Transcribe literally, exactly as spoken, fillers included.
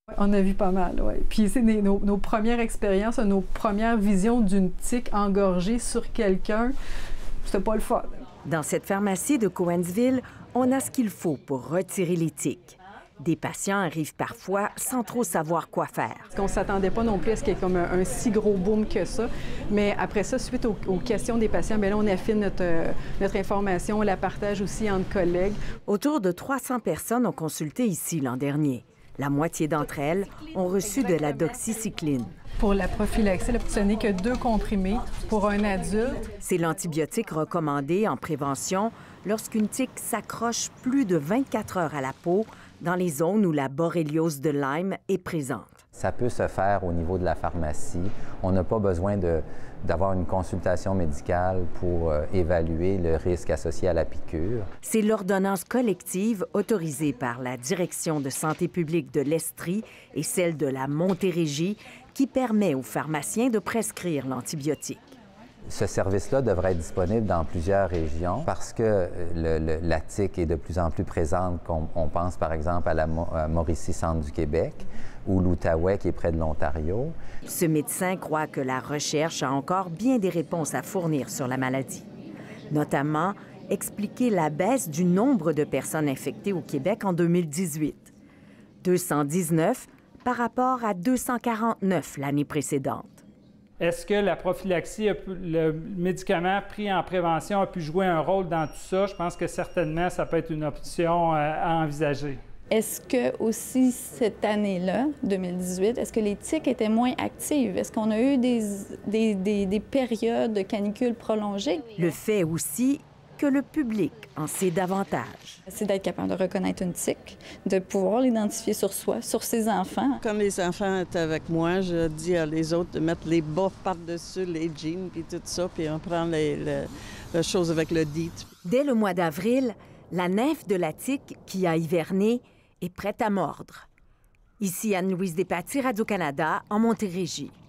On a vu pas mal, oui. Puis c'est nos, nos premières expériences, nos premières visions d'une tique engorgée sur quelqu'un, c'était pas le fun. Dans cette pharmacie de Cowansville, on a ce qu'il faut pour retirer les tiques. Des patients arrivent parfois sans trop savoir quoi faire. On ne s'attendait pas non plus à ce qu'il y ait comme un, un si gros boom que ça. Mais après ça, suite aux, aux questions des patients, bien là, on affine notre, euh, notre information, on la partage aussi entre collègues. Autour de trois cents personnes ont consulté ici l'an dernier. La moitié d'entre elles ont reçu de la doxycycline. Pour la prophylaxie, ce n'est que deux comprimés pour un adulte. C'est l'antibiotique recommandé en prévention lorsqu'une tique s'accroche plus de vingt-quatre heures à la peau dans les zones où la borréliose de Lyme est présente. Ça peut se faire au niveau de la pharmacie. On n'a pas besoin de, d'avoir une consultation médicale pour euh, évaluer le risque associé à la piqûre. C'est l'ordonnance collective autorisée par la Direction de santé publique de l'Estrie et celle de la Montérégie qui permet aux pharmaciens de prescrire l'antibiotique. Ce service-là devrait être disponible dans plusieurs régions parce que le, le, la tique est de plus en plus présente. On, on pense par exemple à la à Mauricie, centre du Québec, ou l'Outaouais, qui est près de l'Ontario. Ce médecin croit que la recherche a encore bien des réponses à fournir sur la maladie. Notamment, expliquer la baisse du nombre de personnes infectées au Québec en deux mille dix-huit. deux cent dix-neuf par rapport à deux cent quarante-neuf l'année précédente. Est-ce que la prophylaxie, le médicament pris en prévention a pu jouer un rôle dans tout ça? Je pense que certainement, ça peut être une option à envisager. Est-ce que aussi cette année-là, deux mille dix-huit, est-ce que les tiques étaient moins actives? Est-ce qu'on a eu des, des, des, des périodes de canicule prolongées? Le fait aussi que le public en sait davantage. C'est d'être capable de reconnaître une tique, de pouvoir l'identifier sur soi, sur ses enfants. Quand les enfants étaient avec moi, je dis à les autres de mettre les bas par-dessus les jeans, puis tout ça, puis on prend les, les, les choses avec le D I T. Dès le mois d'avril, la nymphe de la tique, qui a hiverné, est prête à mordre. Ici Anne-Louise Despatie, Radio-Canada, en Montérégie.